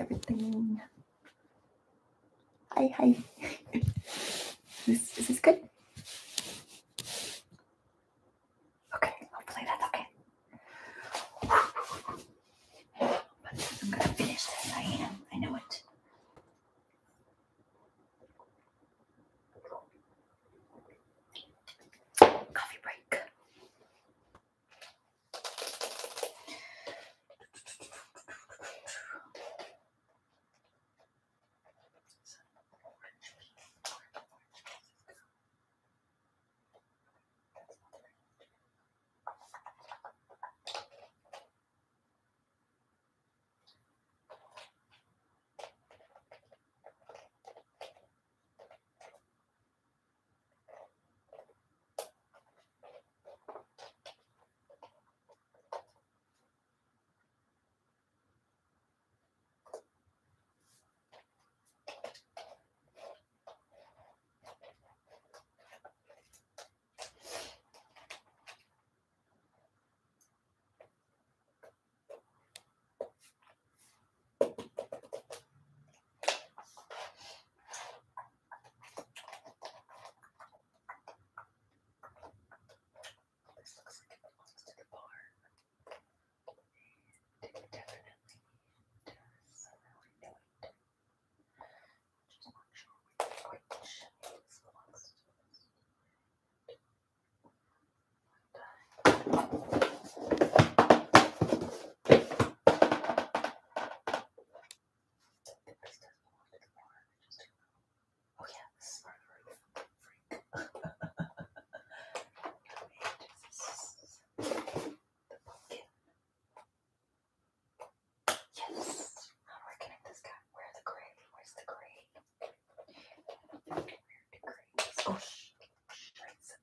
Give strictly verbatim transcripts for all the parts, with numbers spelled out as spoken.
everything. Hi, hi. is, this, is this good? Okay, hopefully that's okay. But I'm gonna finish this. I am. I know it. Coffee break. Oh, sh- shreds.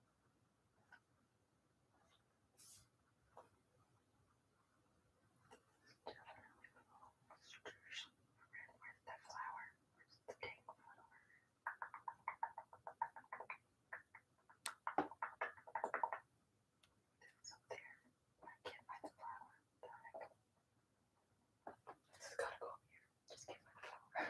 Where's that flower? Where's the dang flower? It's up there. I can't find the flower. What the heck? This has gotta go up here. Just can't find the flower.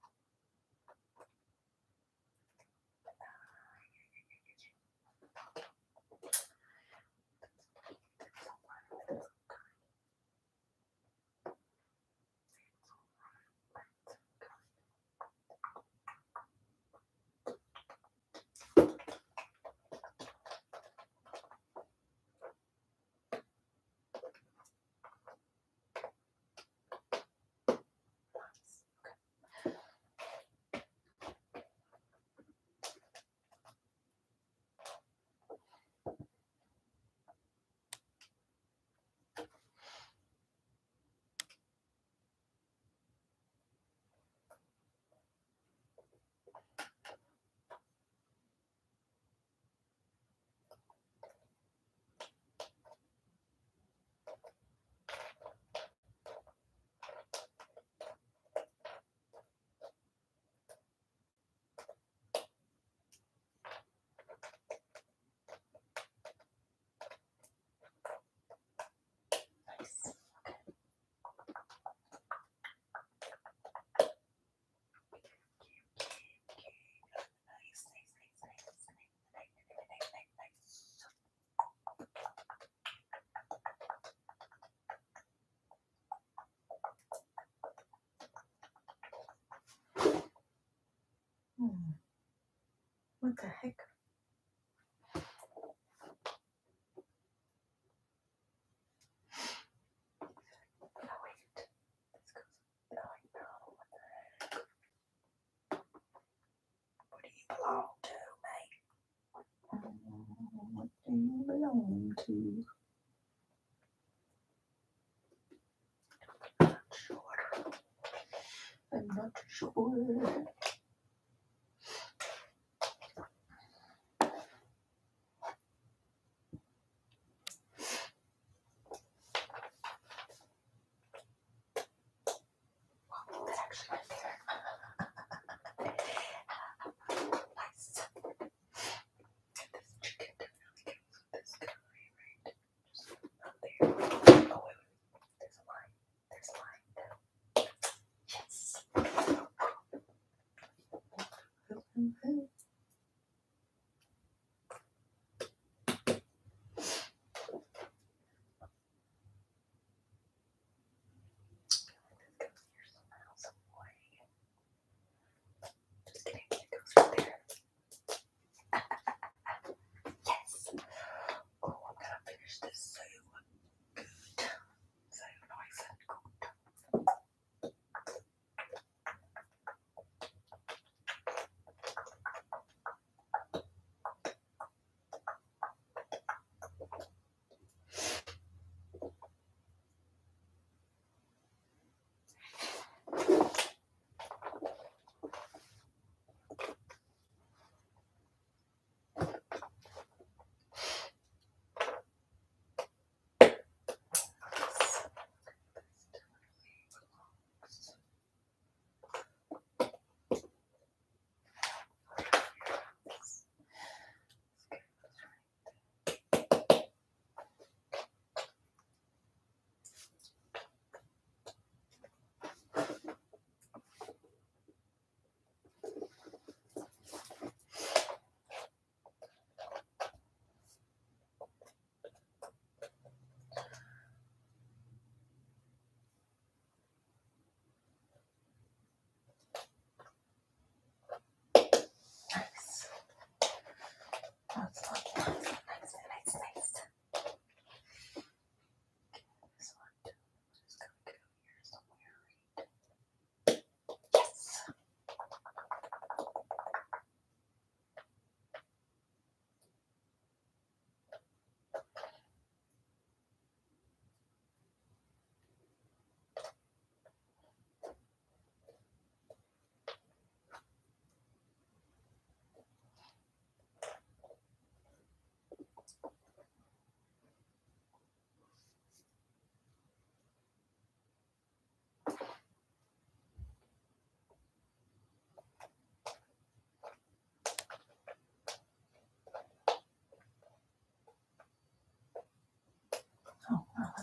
Hmm. What the heck? Oh, wait. This goes. Oh, no. What the heck? What do you belong to, mate? What do you belong to? I'm not sure. I'm not sure. That actually went there. Nice. This chicken definitely goes with this curry, right? Just up there. Oh, wait, wait. There's a line. There's a line.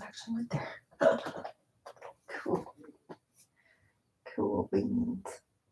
actually went there. Cool. Cool beans.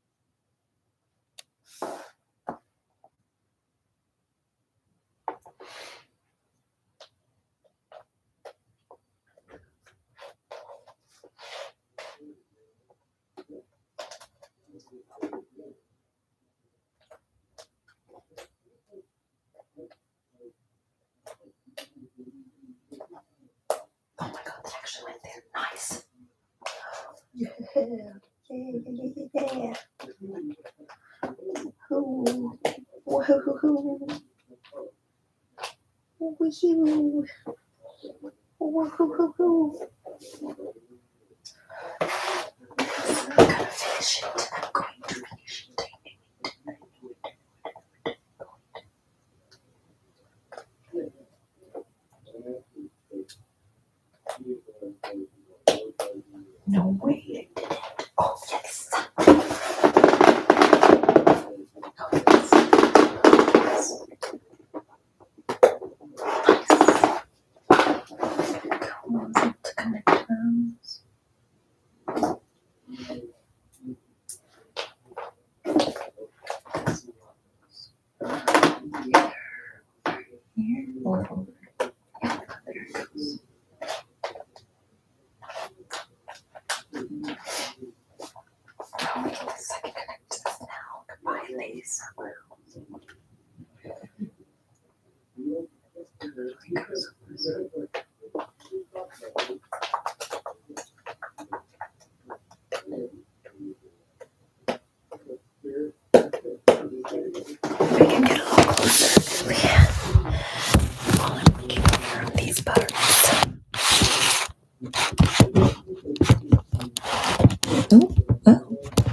Oh my god, that actually went there. Nice. Yeah. Yeah, yeah, yeah, yeah. Ooh. Woohoo. Woohoo. Woohoo. I'm gonna finish it. I'm going to finish it. No way I did it. Oh, yes. Oh, yes. Yes. Nice. Come on, to connect those. Here or over? Yeah, there it goes. Oh, yes, I can connect this now. Combine these. We can get a little closer. Yeah. While I'm looking for these parts. Oh, oh.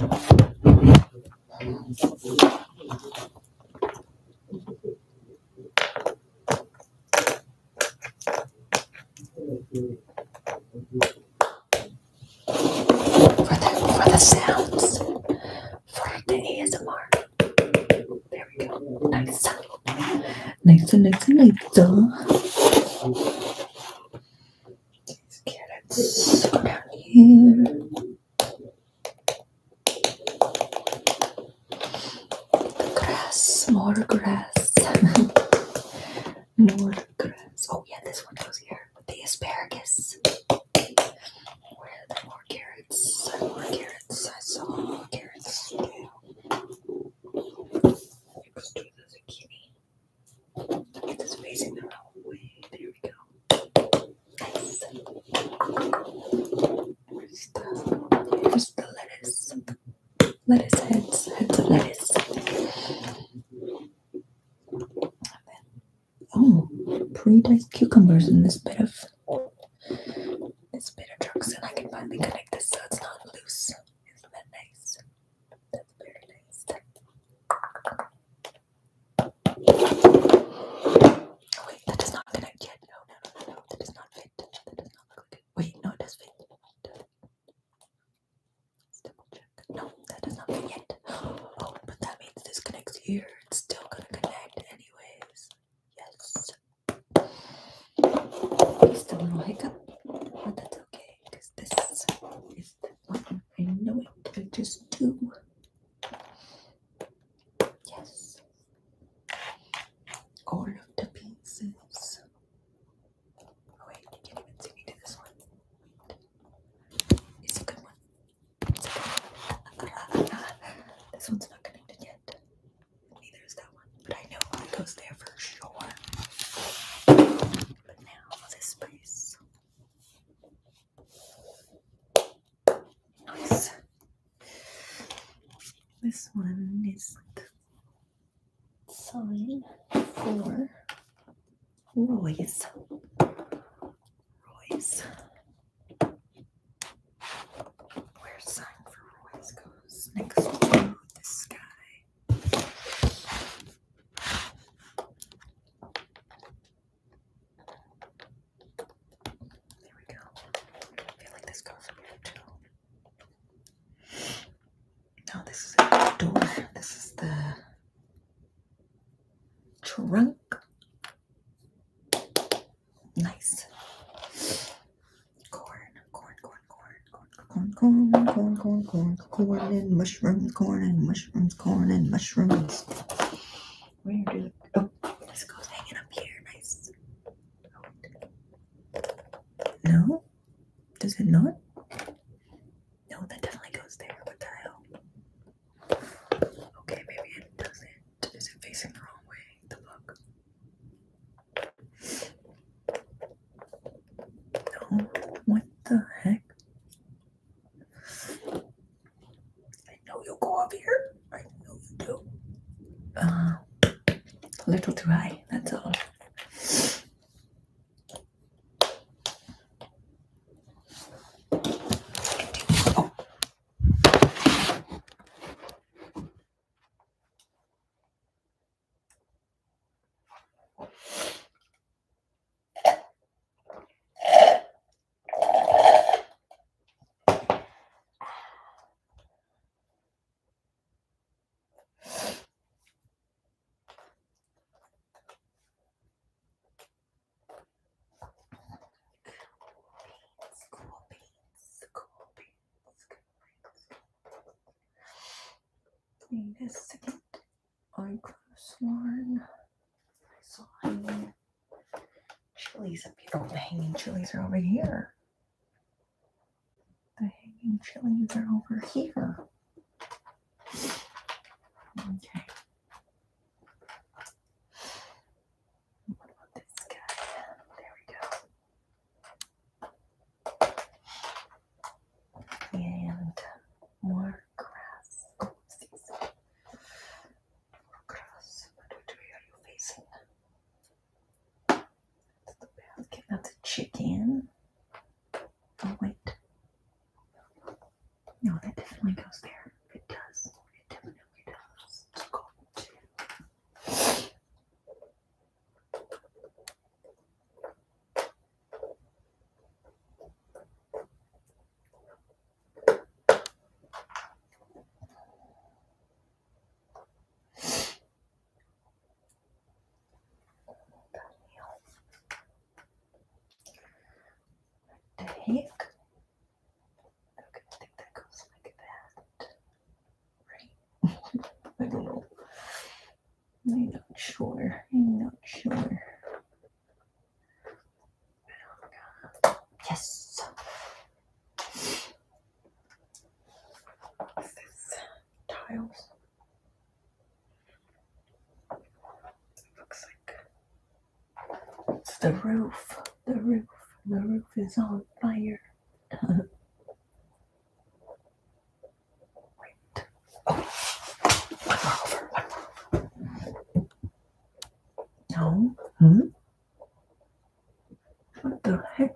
For the, for the sounds, for the A S M R. There we go. Nice. Nice, nice, nice. These carrots go down here. The grass, more grass. More grass. Oh yeah, this one goes here with the asparagus. Where are there more carrots? More carrots. I saw carrots too. Next to the zucchini. Get this facing the wrong way. There we go. Nice. Where's the, here's the lettuce. Lettuce heads. Heads of lettuce. Oh, pre-diced cucumbers in this bit of this bit of trucks, and I can finally connect this so it's not loose. Isn't that nice? That's very nice. Oh wait, that does not connect yet. No, no, no, no, no. That does not fit. That does not look like it. Wait, no, it does fit. Let's double check. No, that does not fit yet. Oh, but that means this connects here. It's still gonna connect anyways. Yes. Just a little hiccup, but that's okay because this is the button. I know it. I just do. Yes. All of the pieces. Oh wait, you can't even see me do this one. It's a good one. It's a good one. This one's not connected yet. Neither is that one. But I know it goes there for sure. But now this place. Nice. This one is the sign for Roy's. Roy's. Where sign for Roy's goes next to this guy. There we go. I feel like this goes up here too. No, this is the door. This is the trunk. Nice. corn, corn, corn, corn, corn, corn, and mushrooms, corn and mushrooms, corn and mushrooms. Where do oh, this goes hanging up here, nice. No, does it not? No, that definitely goes there. What the hell? Okay, maybe it doesn't. Is it facing the wrong way? The book. No. What the heck? I know you'll go up here. I know you do. Uh, a little too high, that's all. Oh. Wait a second. I could have sworn I saw hanging chilies up here. Oh, the hanging chilies are over here. The hanging chilies are over here. Okay. What about this guy? There we go. And more grass. Oh, whoopsies. More grass. What way are you facing? That's the basket. That's a chicken. Oh, wait. No, that definitely goes there. It does. It definitely does. It's got to. The heck? Okay, I think that goes like that. Right? I don't know. I'm not sure. I'm not sure. Yes. What's this? Tiles. It looks like it's the roof. The roof. The roof is on fire. Wait. Oh. One more over. One more. No. Hmm? What the heck?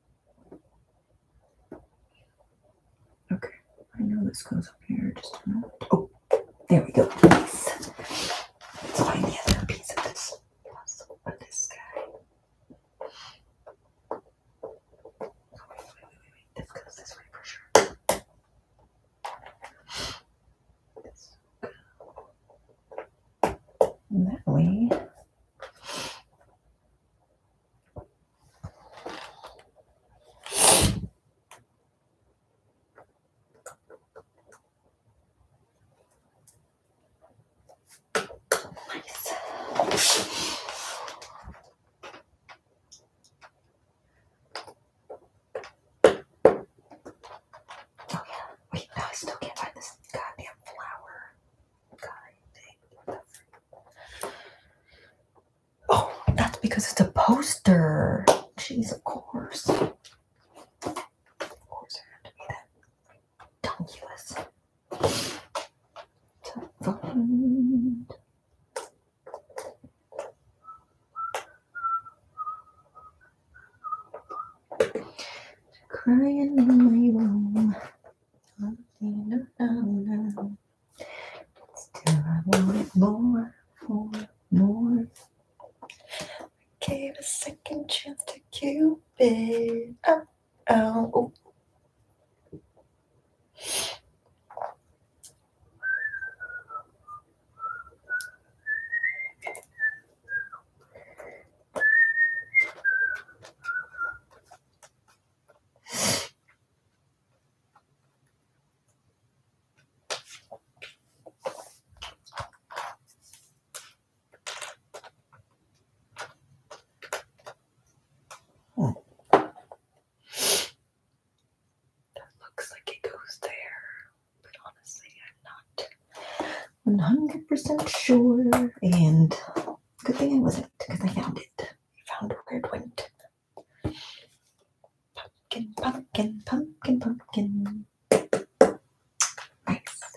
Okay. I know this goes up here. Just a minute. Oh. There we go. Nice. Let's find the other piece of this puzzle of this guy. Oh, wait, wait, wait, wait. This goes this way for sure. This that way. Wait, no, I still can't find this goddamn flower. God dang. Oh, that's because it's a poster. Jeez, of course. Of course, it had to be that ridiculous. To find. Crying in my room. Still, I wanted more, more, more. Gave a second chance to Cupid. Oh, oh, oh. one hundred percent sure. And good thing I wasn't, because I found it. I found where it went. Pumpkin, pumpkin, pumpkin, pumpkin. Nice.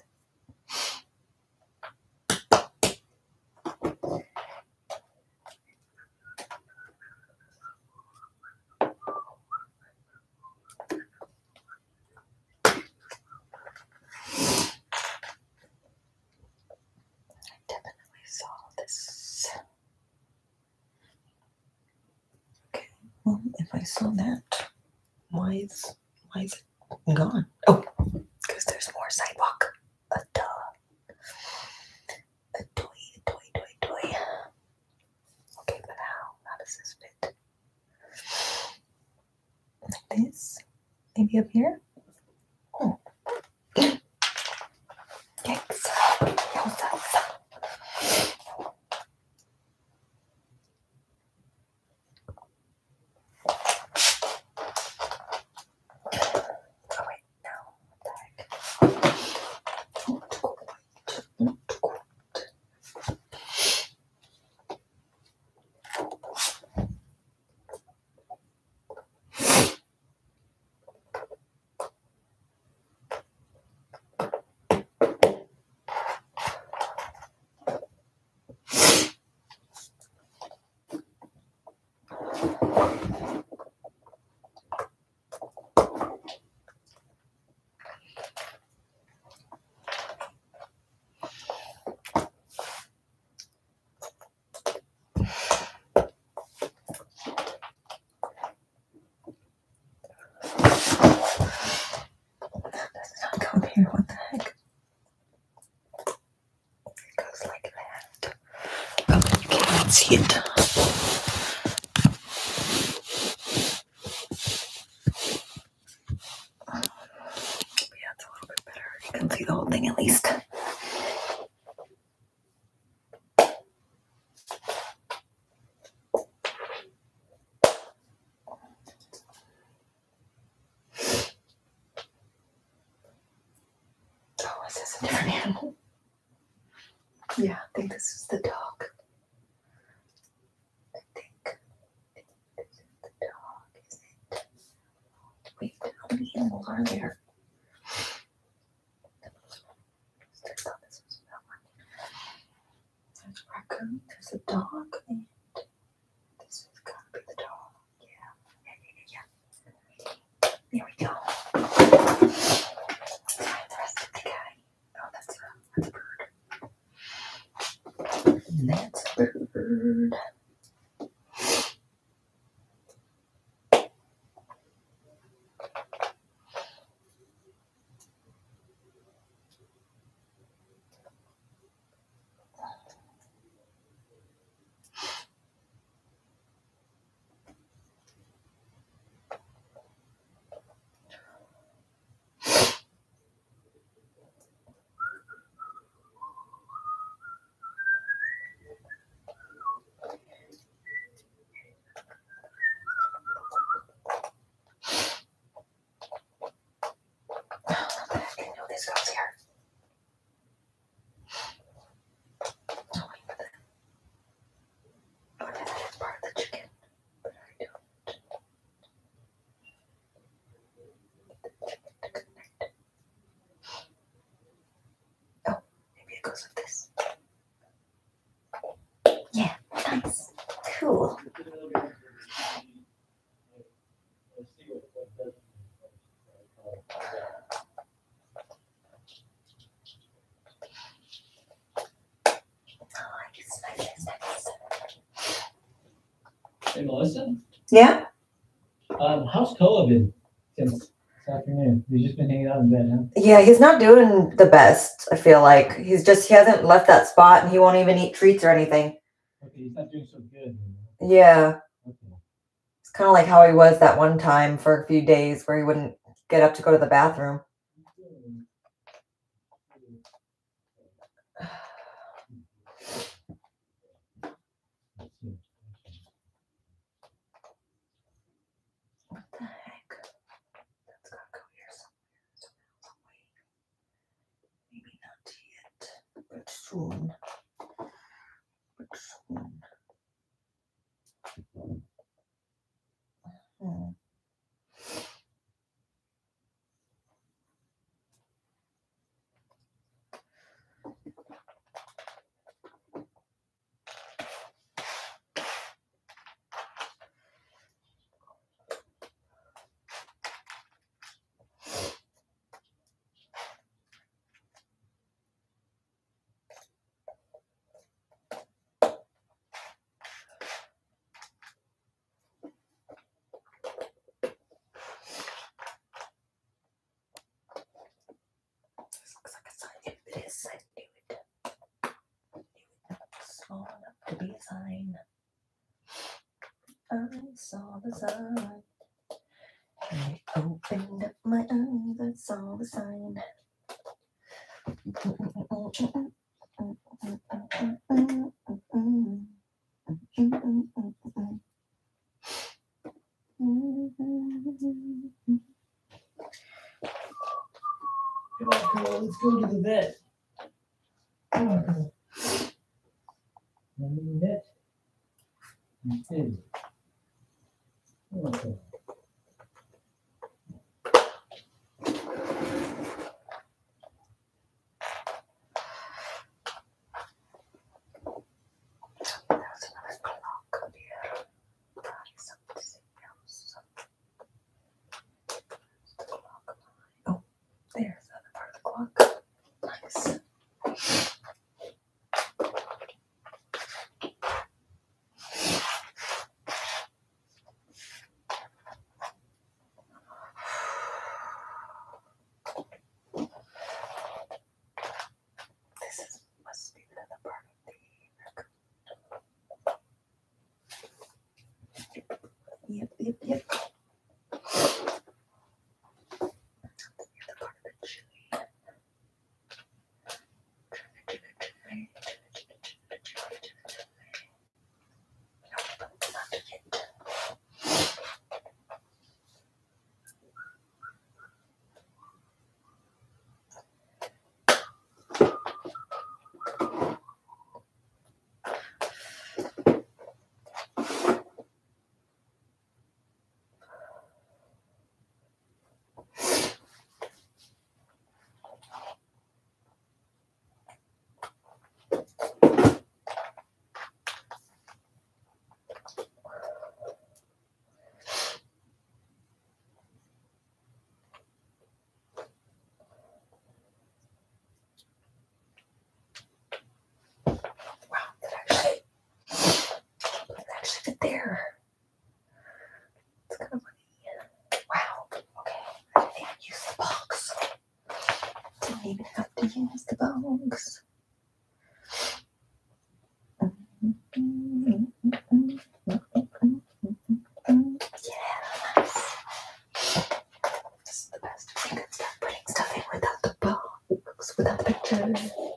Well, if I saw that, why is why is it gone? Oh, because there's more sidewalk. A duh. A toy, a toy, toy, toy. Okay, but how? How does this fit? Like this? Maybe up here? Oh. Yikes. Yowzas. What the heck? It goes like that. Oh, you can't see it. Yeah, it's a little bit better. You can see the whole thing at least. Oh, is this a different animal? Yeah, I think this is the dog. I think this is the dog, is it? Wait, how many animals are there? I thought this was that one. There's a raccoon, there's a dog, and this has got to be the dog. Yeah, yeah, yeah, yeah. There we go. Let's find the rest of the guy. Oh, that's a, that's a bird. That's a bird. Cool. Hey, Melissa? Yeah? Um, how's Koa been since this afternoon? He's just been hanging out in bed, huh? Yeah, he's not doing the best, I feel like. He's just, he hasn't left that spot and he won't even eat treats or anything. Okay, he's not doing so good. Yeah. Okay. It's kind of like how he was that one time for a few days where he wouldn't get up to go to the bathroom. What the heck? That's gotta go here somewhere. Maybe not yet. But soon. But soon. Hmm. This looks like a sign. If it is, I knew it. I knew it. Small enough to be a sign. I saw the sign. I opened up my eyes. I saw the sign. Come on, girl, let's go to the vet. Come on, girl. Want to the vet? You did. Come on, girl. There's another clock up here. Something else. The clock. Oh, there's the other part of the clock. Nice. This is must be the other part of the record. Yep, yep, yep. The other part of the chili. Chili, chili, chili, chili, chili, chili. No, but not yet. Wow, that actually, that actually fit there. It's kind of funny. Wow. Okay. I didn't even use the box. Didn't even have to use the box. Yeah, nice. This is the best. I can start putting stuff in without the box, without the picture. I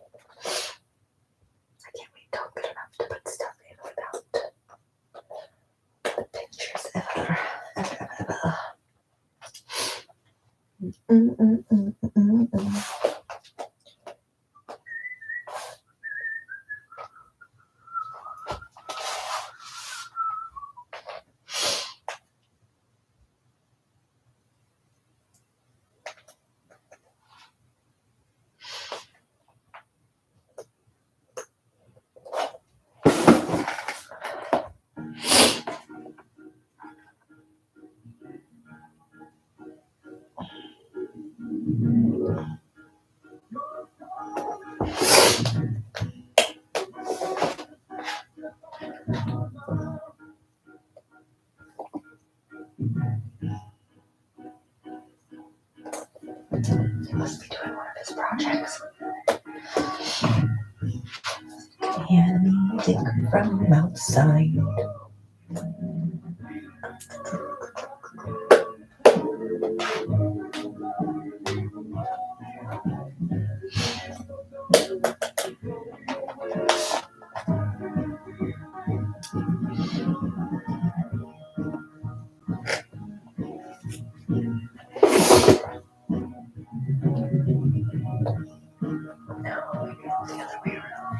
can't wait till good enough to put stuff in without the pictures ever, ever, ever, ever. Mm, mm, mm, mm, mm, mm. He must be doing one of his projects. Hear the music from outside. No, the other way around.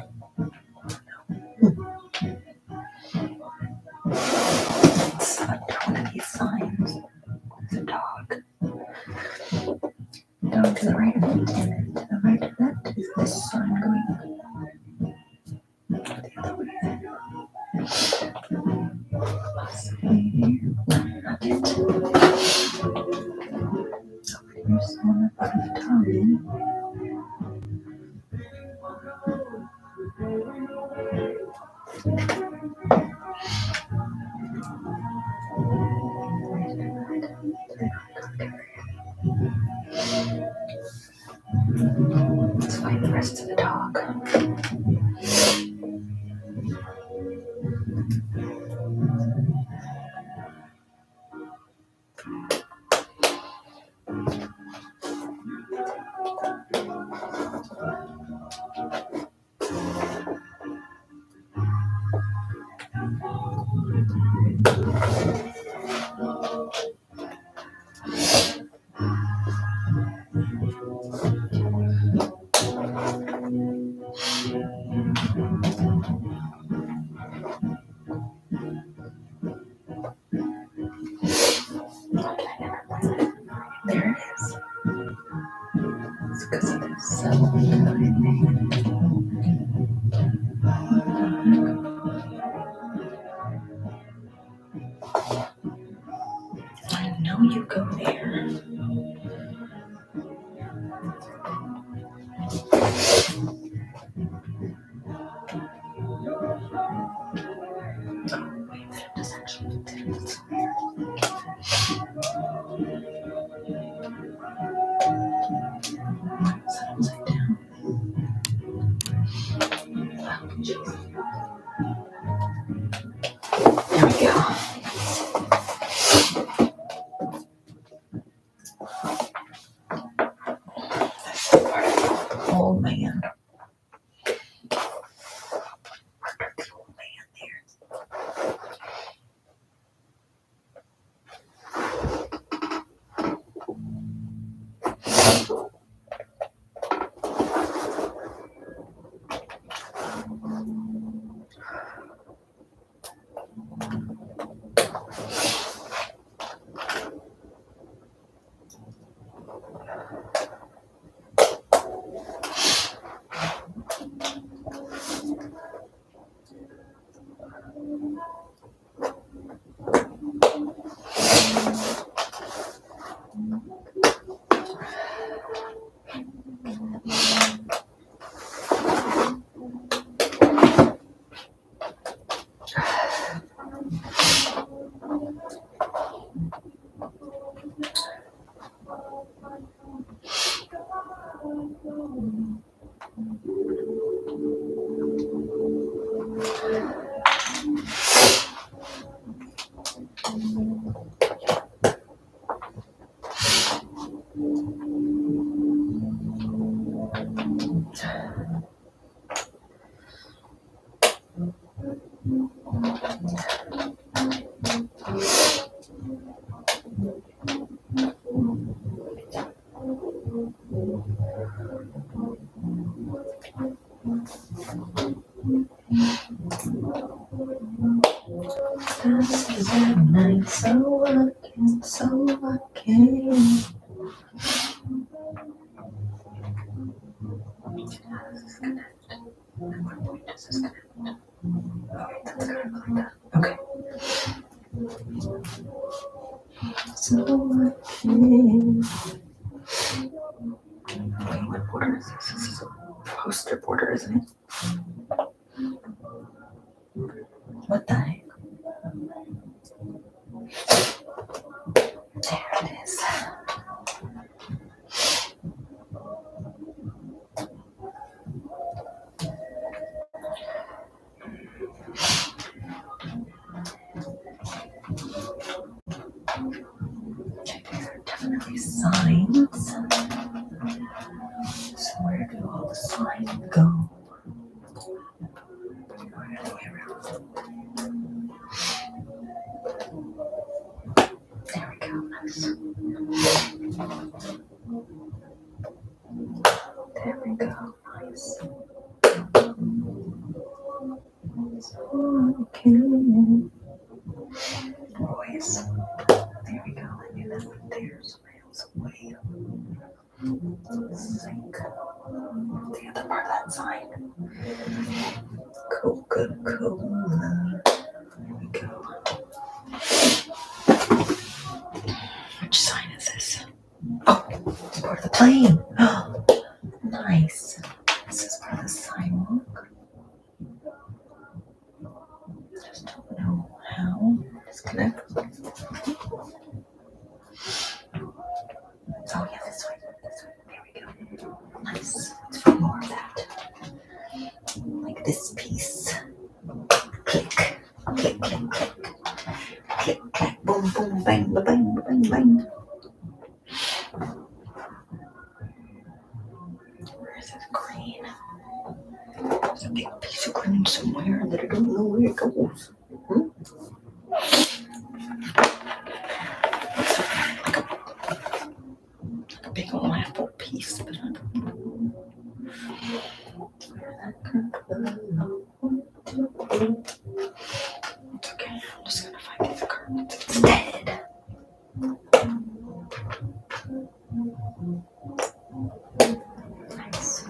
And then to the right of that is this sign going the other way. Possibly here. Not yet. So here's one up at the top. Let's find the rest of the dog. There it is. It's because of this cell. I know you go there. Oh, wait, that does actually do it. It's upside down. Oh, jeez. There we go. That's the part of the old man. The old man there. This is at night, so I can, so I can. Does this connect? Oh, that's kind of like that. Okay. So I can. Wait, what border is this? This is a poster border, isn't it? What the heck? There it is. Okay, these are definitely signs. So where do all the signs go? Where are they around? There we go. Nice. There we go. Nice. So okay. Boys. There we go. I knew that one there. So miles away. Let's see. think. The other part of that sign. Coca-Cola. There we go. Which sign is this? Oh, it's part of the plane. Oh, nice. This is part of the sidewalk. Just don't know how. Disconnect. Oh yeah, this way. This way. There we go. Nice. Let's find more of that. Like this piece. Click. Click, click, click. Click, clack, boom, boom, bang, ba, bang, ba, bang, bang. Where is this green? There's a big piece of green somewhere that I don't know where it goes. Hmm? Looks like a, like a big old apple piece, but I don't know where that could go. It's okay, I'm just gonna find these carpets instead. Nice.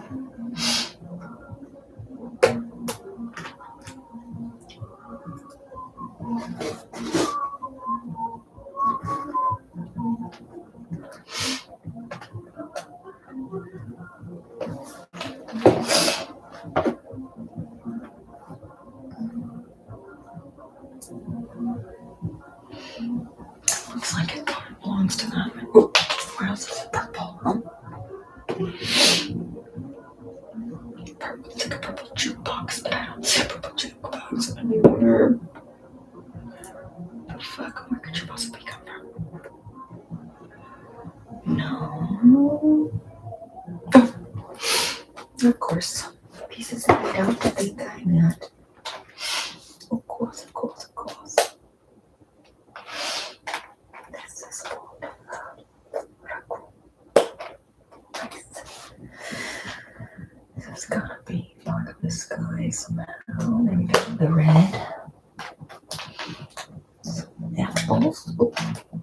Looks like it belongs to that. Oh, where else is it purple? Huh? Purple. It's like a purple jukebox, but I don't see a purple jukebox anywhere. The fuck? Where could you possibly come from? No. Oh. Of course. Pieces that we don't think that I got. Of course, of course, of course. This is cool. Nice. This has gotta be part of the sky somehow. There we go. The red. Some apples. Oh.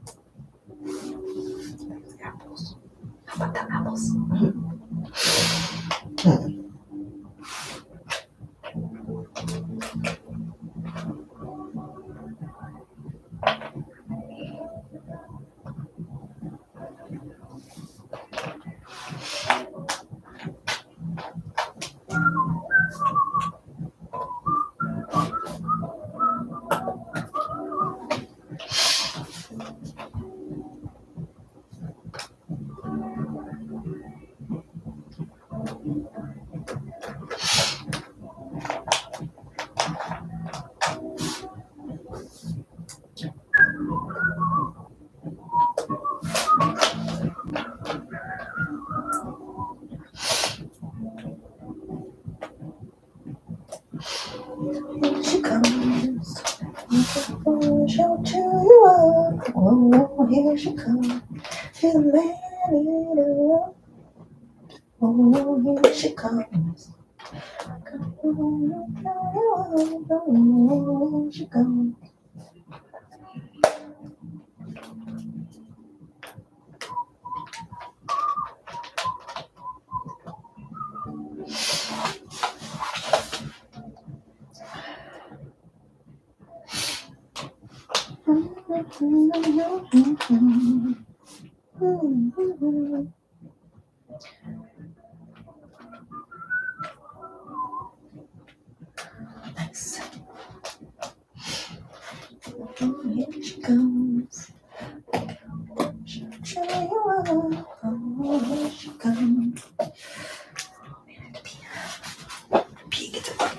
There's apples. How about the apples? Hmm. Here she comes. She'll cheer you up. Oh, here she comes. She's a man eater. Oh, here she comes. Oh, here she comes. Nice. Oh, here she comes. She'll cheer you up. Oh, here she comes. Oh, man, I have to pee. Pee gets a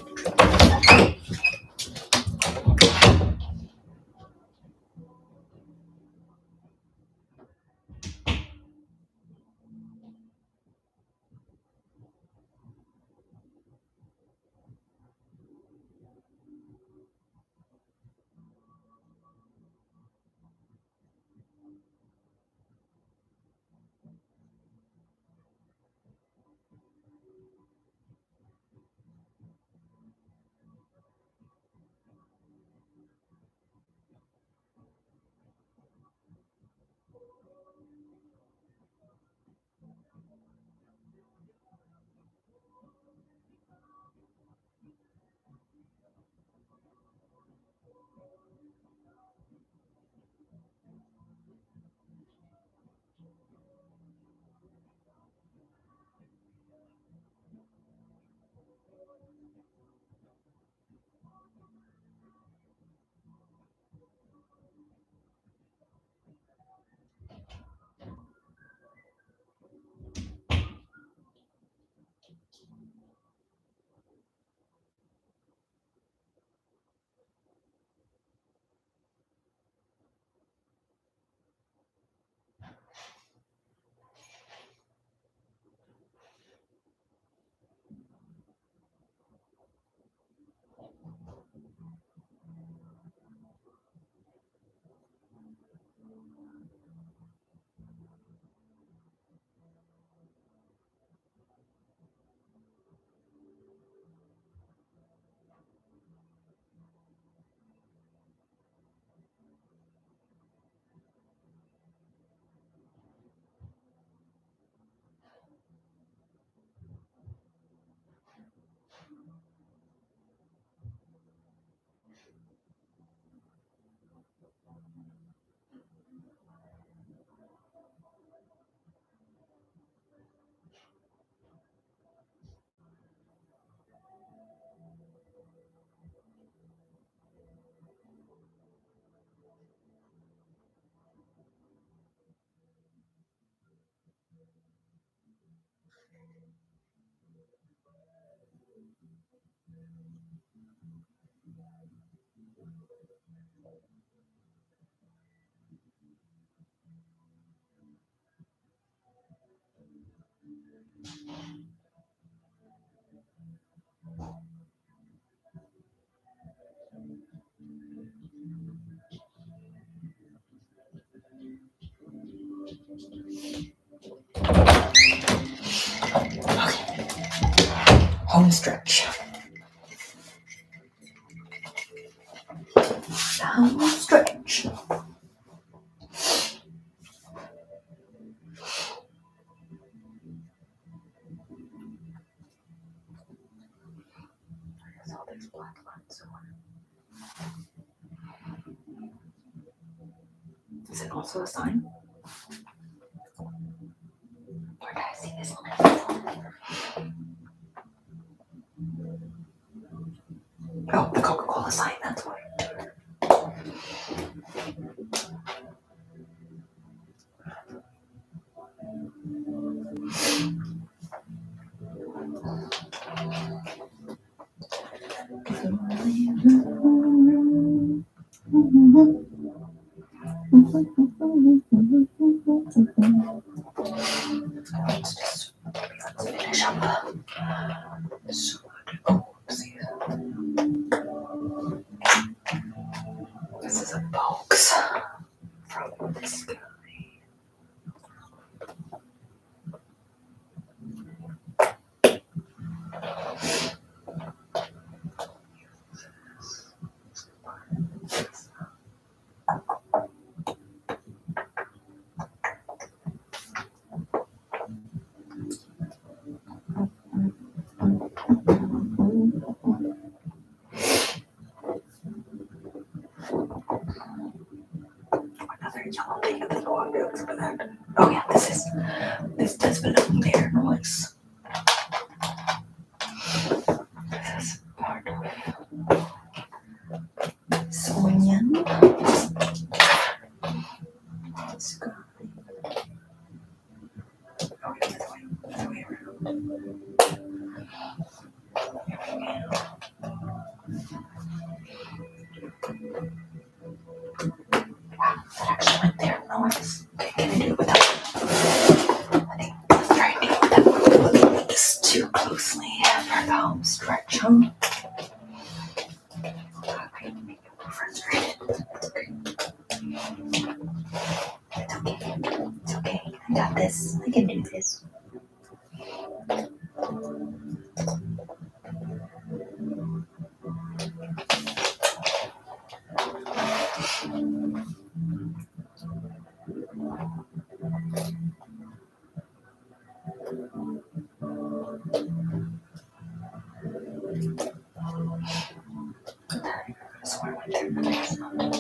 Home stretch. Home stretch. I saw there's black lines somewhere. Is it also a sign? Where did I see this one? Oh, the Coca-Cola sign, that's why. Let's just let's finish up. So, oh, see. This is a box from this guy. Another yellow thing that no one goes for that. Oh yeah, this is this does belong there, noise. This is part of Sonyan. This guy. Oh, the other way, the other way around. Wow, that actually went there. Noise. Okay, can I do it without? I think let's try and do it without looking at this too closely for the home stretch, huh? I can make it more frustrated. It's okay. It's okay. It's okay. I got this. I can do this. Somewhere right there, but it's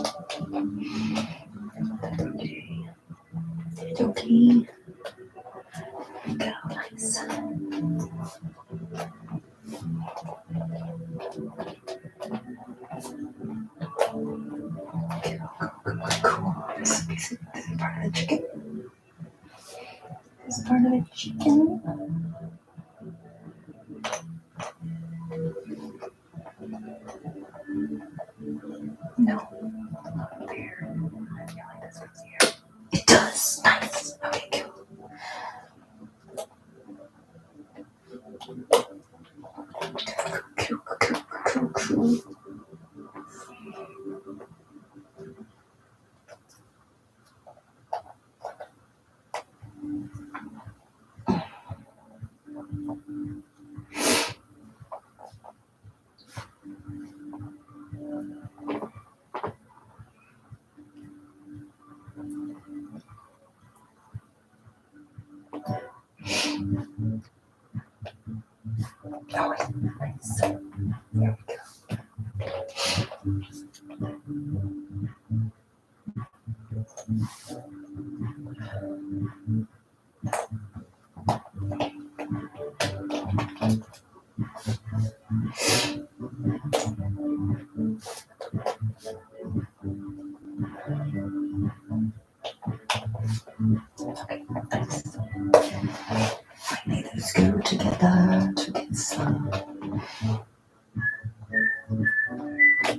not. Okay. It's okay. Go, nice. Okay, cool, cool, cool. This, this, this is part of the chicken. This is part of the chicken. No, not there. I feel like this goes here. It does. Nice. Okay, cool. Cool, cool, cool, cool. Oh, nice. There we go. Okay, nice. Finally, let's go together to get some.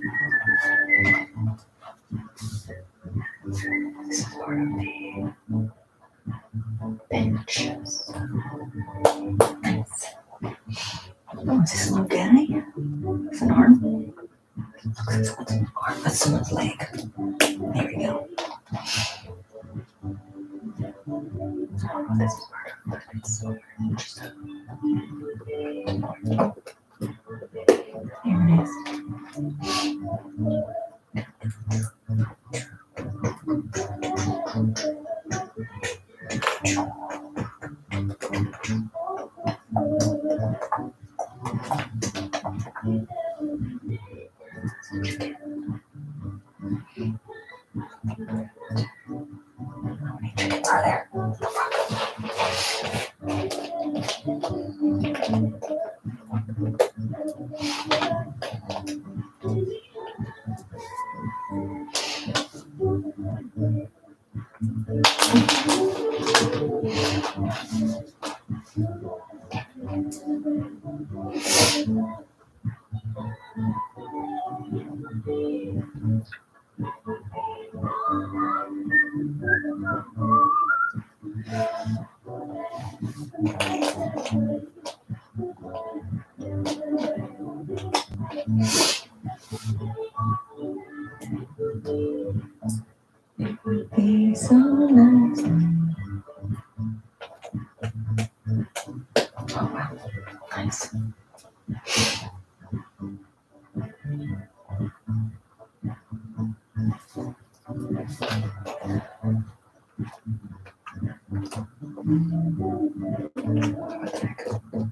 Oh, is this a little guy? It's an arm. Looks like someone's arm. That's someone's leg. There we go. I don't know what this is part of, but it's so interesting. Oh. Here it is. How many chickens are there? Oh, fuck. It would be so nice. Oh, wow. Nice. What the heck?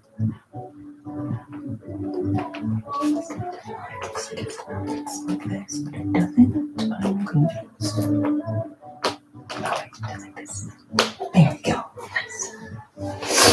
Looks like it's like this, but it doesn't. I'm confused. Oh, wait, it does like this. There we go. Nice.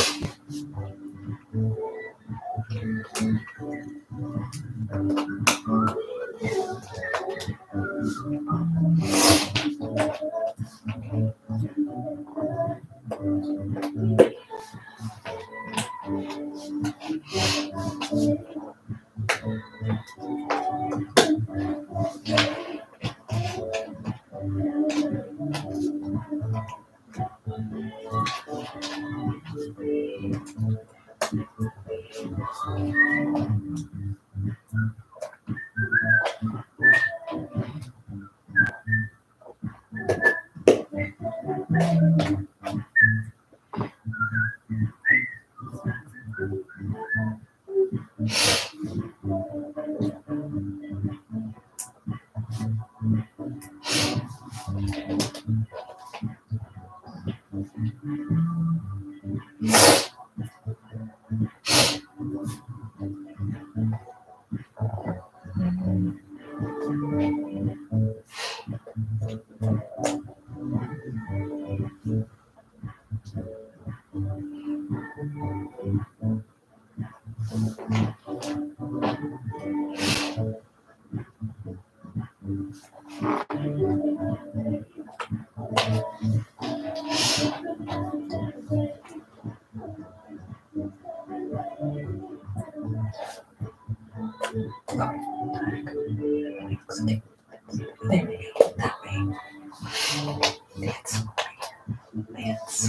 There we go. That way. That's right. That's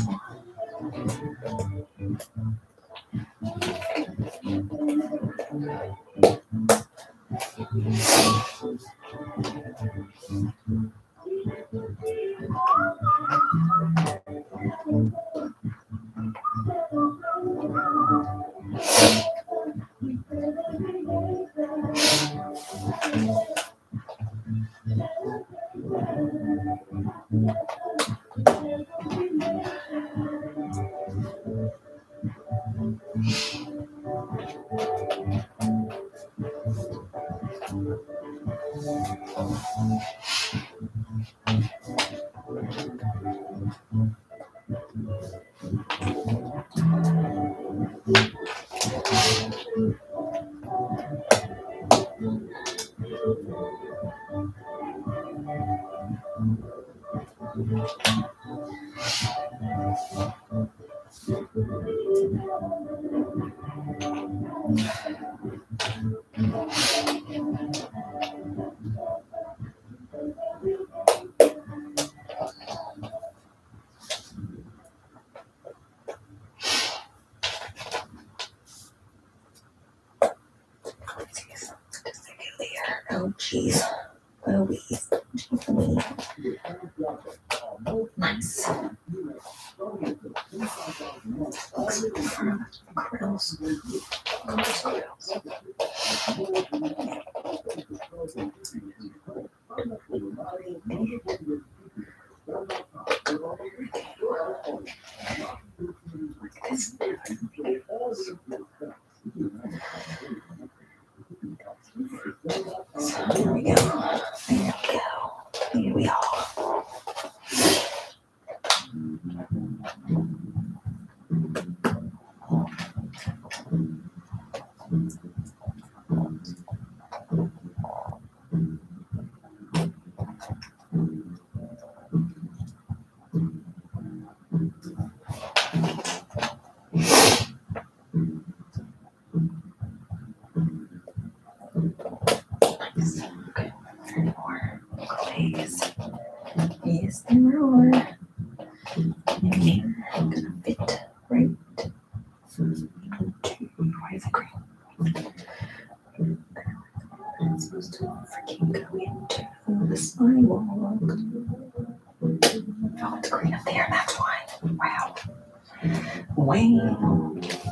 Oh, jeez. Louise. Jeez Louise. Nice. Looks like krills. So here we go. There we go. Here we are. Nice. Okay. Three more clays. Yes, there are. And they're gonna fit right into where's the green? It's supposed to freaking go into the sidewalk. Oh, it's green up there, that's why. Wow. Wow.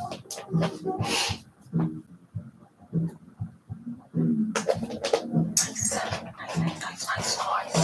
Nice. Nice, nice, nice, nice, nice.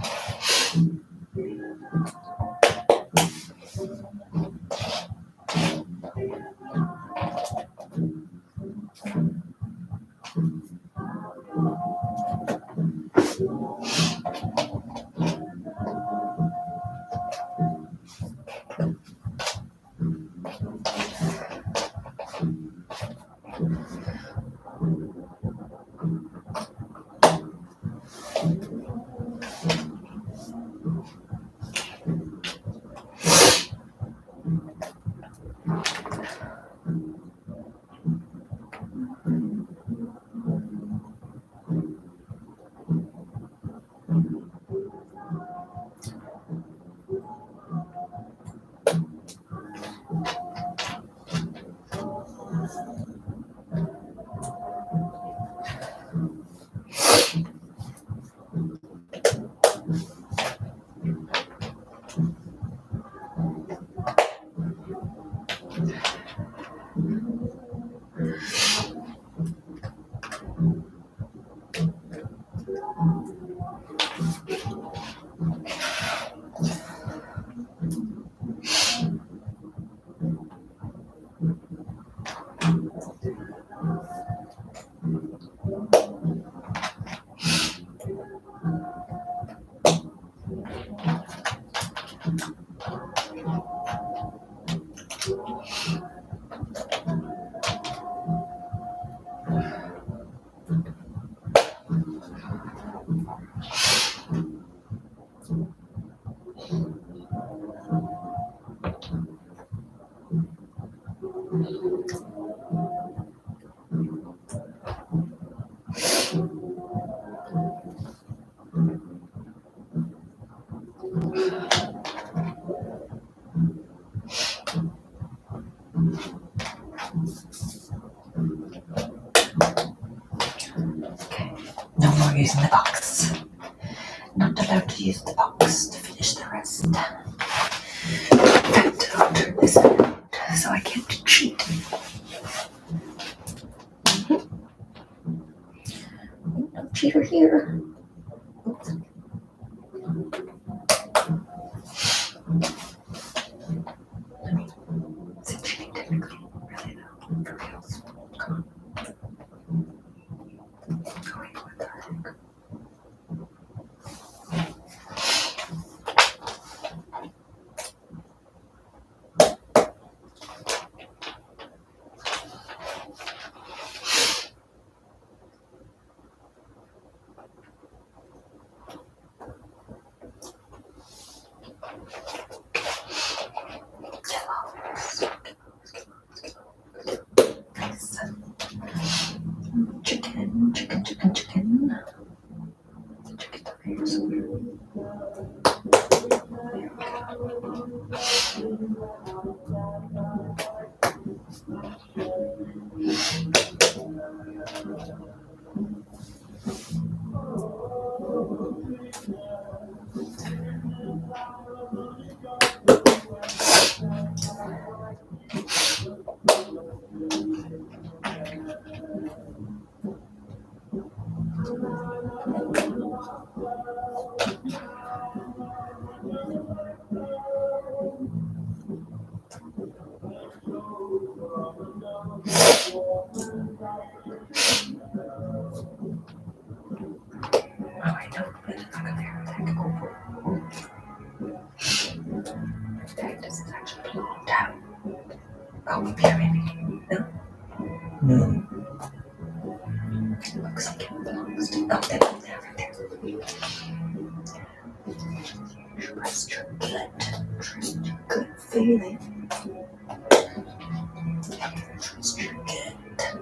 No more using the box. Not allowed to use the box to finish the rest. In fact, I'll turn this out so I can't cheat. Mm-hmm. No cheater here. Oops. I mean, it's cheating technically. Really though. For reals. Come on. Oh, wait, what the heck? I know, but it's not gonna attack over. Attack this is actually belonged out. Oh, up here maybe. No. No. Looks like it belongs to. Oh, there, there, right there. Trust your gut. Trust your gut feeling. Trust your gut.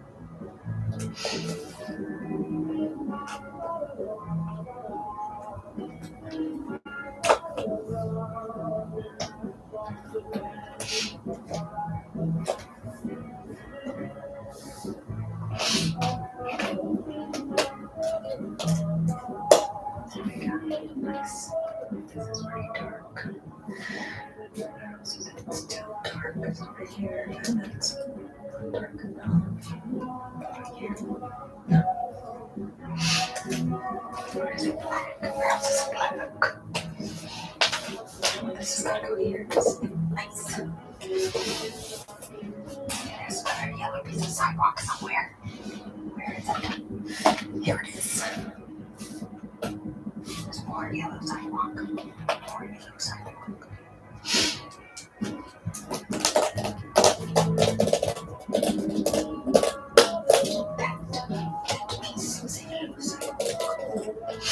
There we go. Nice. This is very dark. So that it's still dark over here, and that's dark enough. Here. No. Where is it black? Where else is it black? This is gotta go here because it's nice. There's another yellow piece of sidewalk somewhere. Where is it? Here it is. There's more yellow sidewalk. More yellow sidewalk. That, that piece was a yellow sidewalk.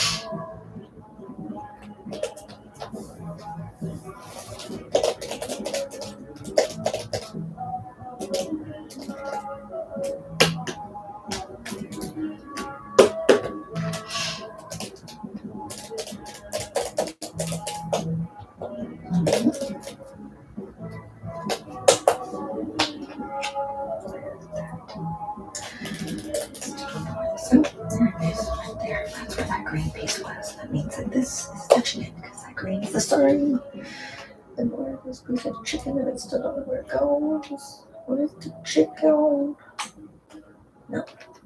So, there it is, right there. That's where that green piece was. That means that this is touching it because that green is the sign. And where is this piece of chicken and it still don't know where it goes? What is the chicken? No.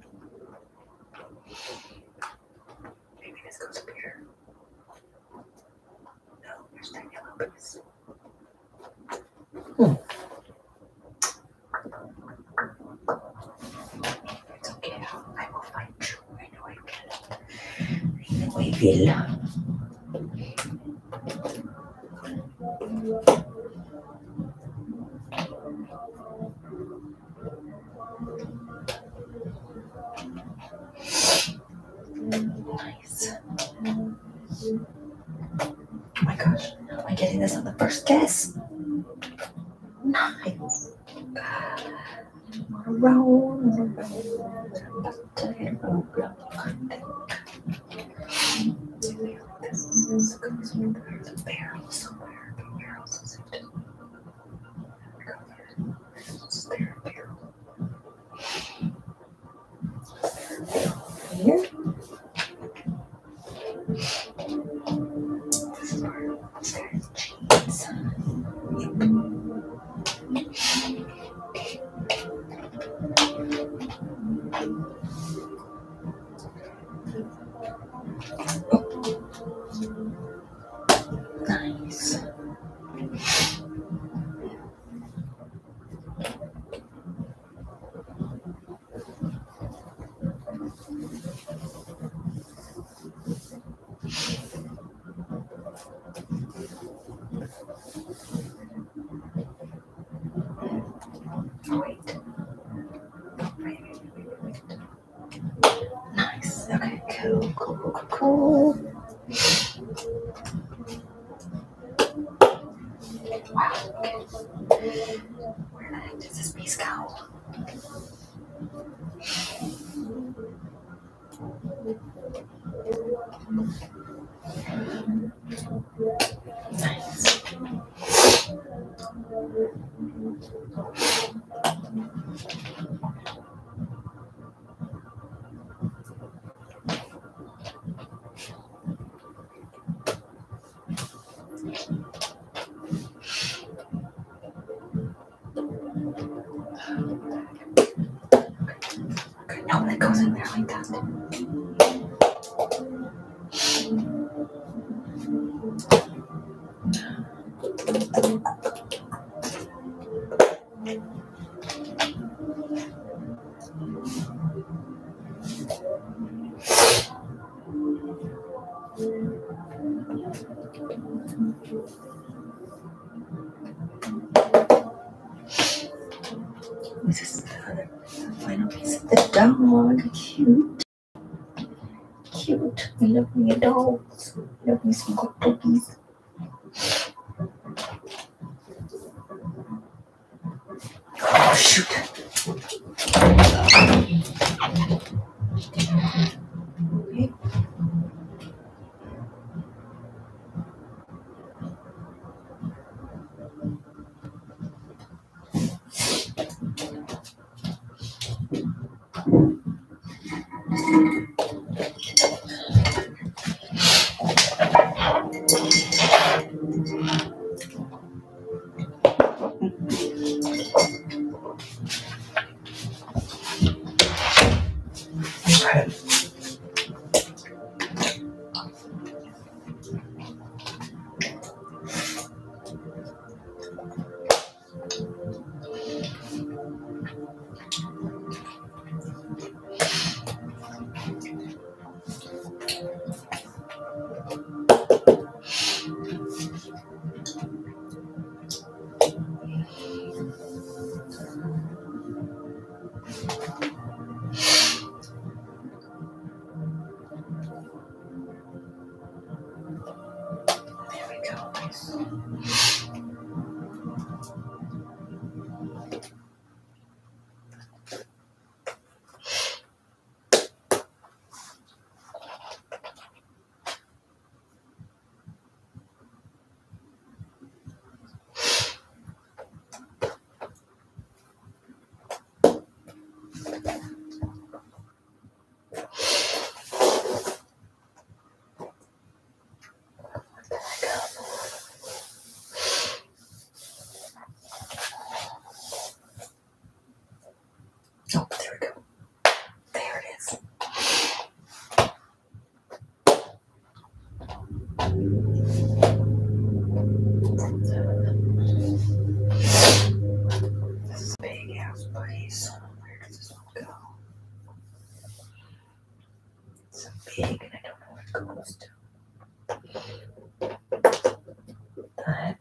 Maybe this goes up here. No, there's that yellow piece. Hmm. It's okay. I will find you. I know I will. I know I will. Nice. Oh my gosh, how am I getting this on the first guess? Nice. On a roll, on a roll. This goes with there's a barrel somewhere. The barrel's is it? Is there a barrel? Is there a barrel here? This is where there's cheese. Yep. Oh. Nice. Oh, wait. Wait, wait, wait, wait, wait. Nice. Okay, cool, cool, cool, cool, cool. Wow, okay. Where the heck does this piece go? Nice. goes in there like that. This is the other the final piece of the dog. Cute. Cute. I love me dogs. I love me some good doggies. Oh shoot. Okay. Okay. There we go. Oh, there we go. There it is. This is a big ass place. Where does this one go? It's so big and I don't know where it goes to. The heck?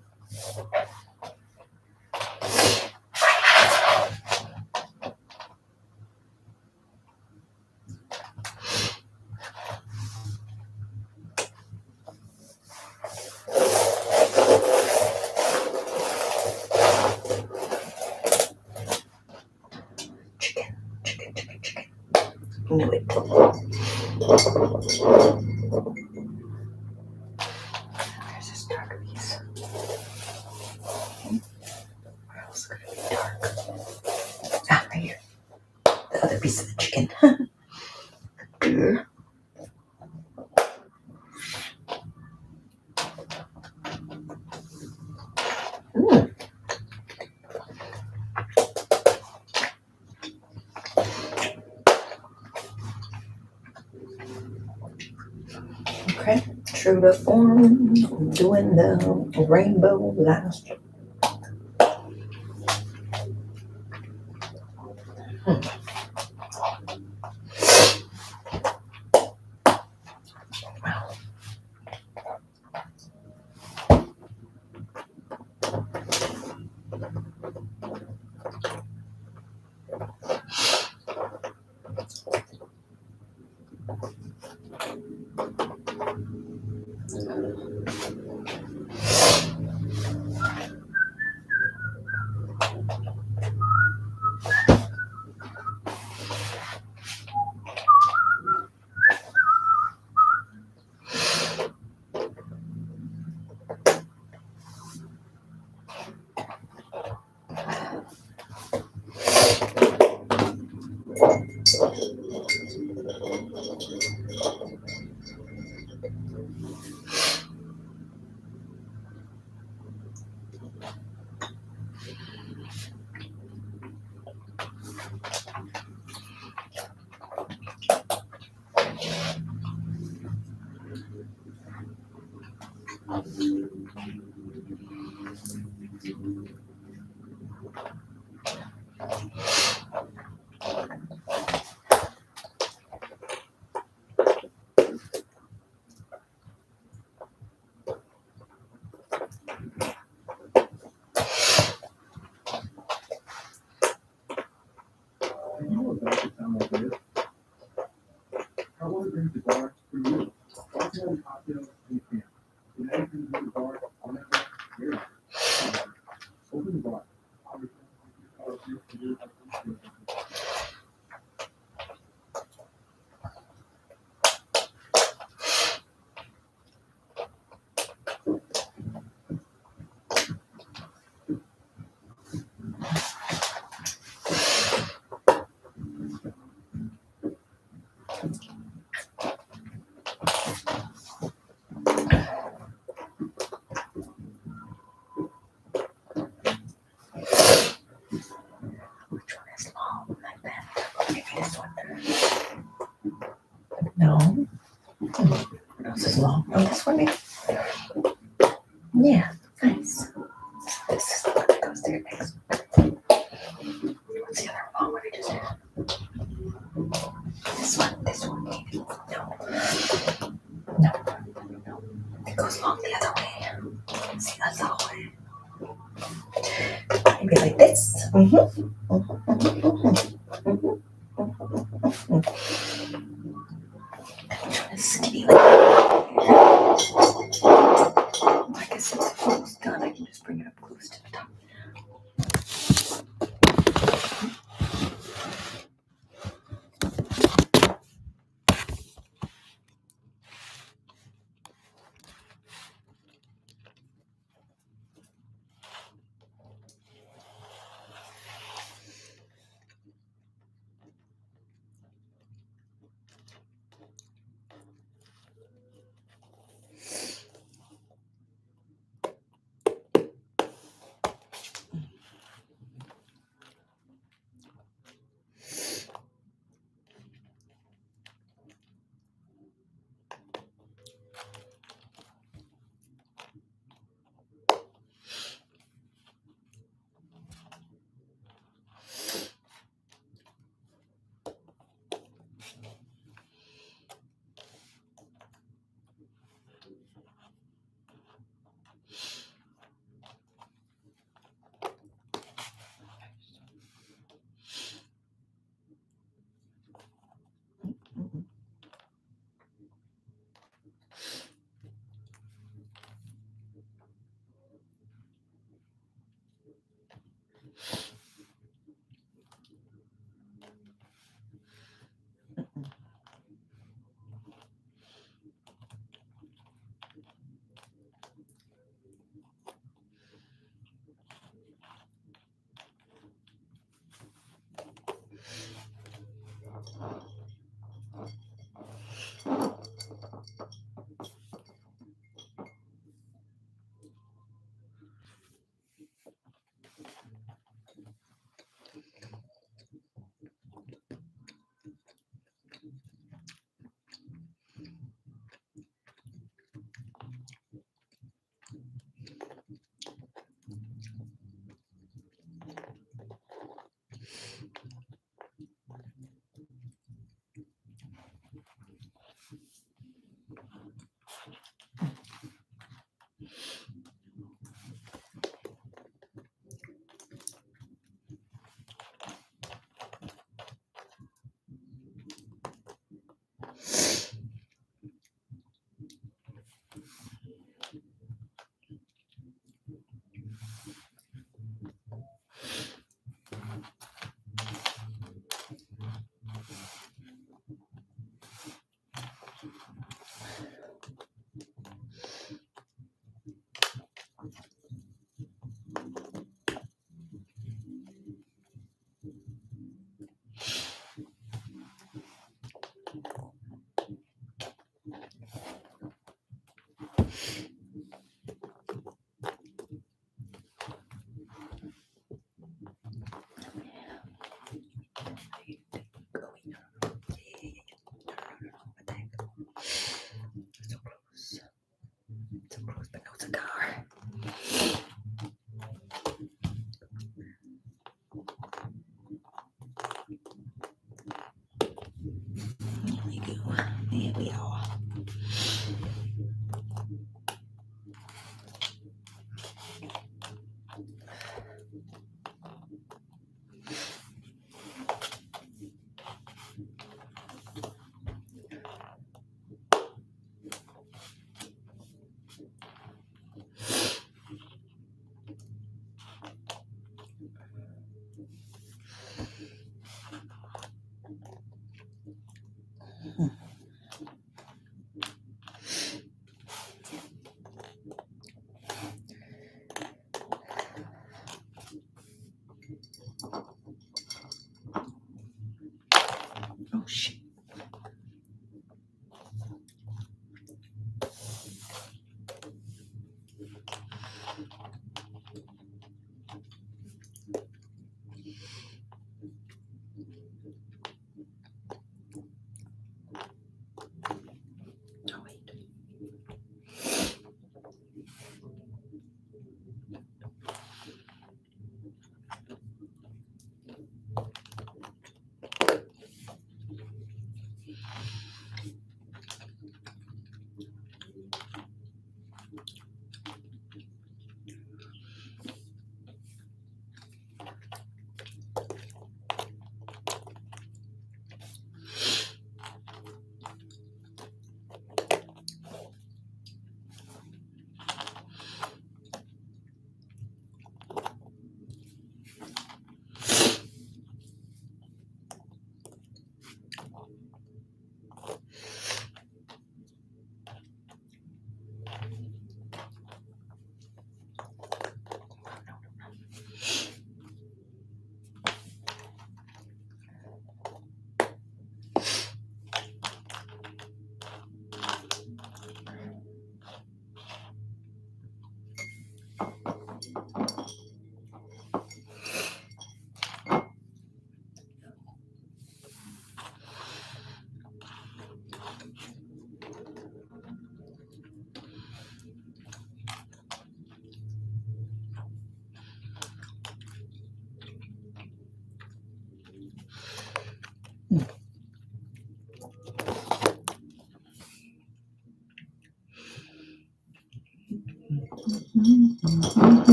Chicken, chicken, chicken, chicken. Knew it. There's this dark piece. Where else could it be dark? Ah, right here. The other piece of the chicken. There. Mm. Okay, true to form, doing the rainbow last. Hmm. Wow. You know what that could sound like this? I want to bring the bar for you. Bartender cocktails in camp. When I come to the bar, I'll never hear it. Open the bar. I'll return to you for you. Which one is long like that? Maybe this one. No. What else is long? Oh, this one. Maybe. Yeah, nice. This is the one that goes there next. What's the other one? What did I just have? This one. This one. Maybe. No. No. No. It goes long the other way. See, that's the whole way. Maybe like this. Mm-hmm. Mm-hmm. Mm-hmm. Mm-hmm. Which one is skinny like that? I guess it's almost done. I can just bring it up close to the top. There we are. Oh shit. Oh wait.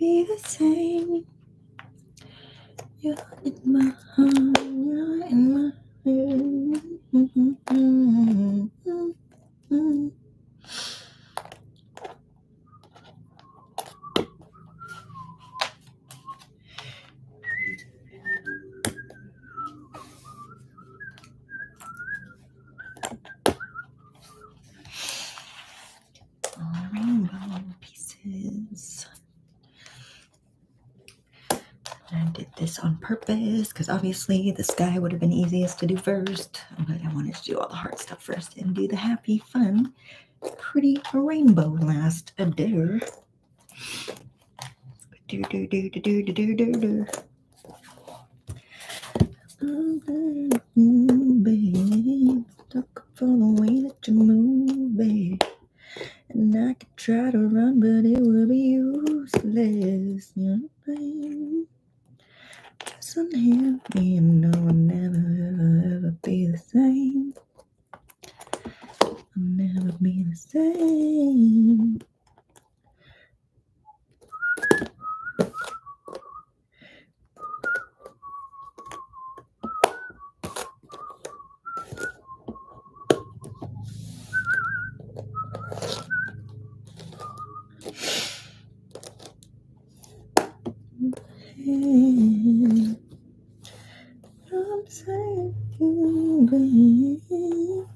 be the same. You're in my heart, you're in my head. Mm-hmm. All rainbow pieces. I did this on purpose because obviously the sky would have been easiest to do first, but I wanted to do all the hard stuff first and do the happy, fun, pretty rainbow last. A do. Do do do do do do do do. Babe, stuck for the way that you move, babe. And I could try to run, but it will be useless. You know, babe. Just unhappy, you know I'll never, ever, ever be the same. I'll never be the same. Hey, I'm saying, babe.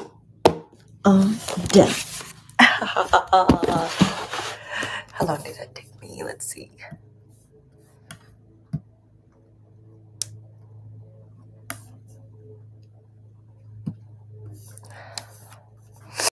I'm done. How long did that take?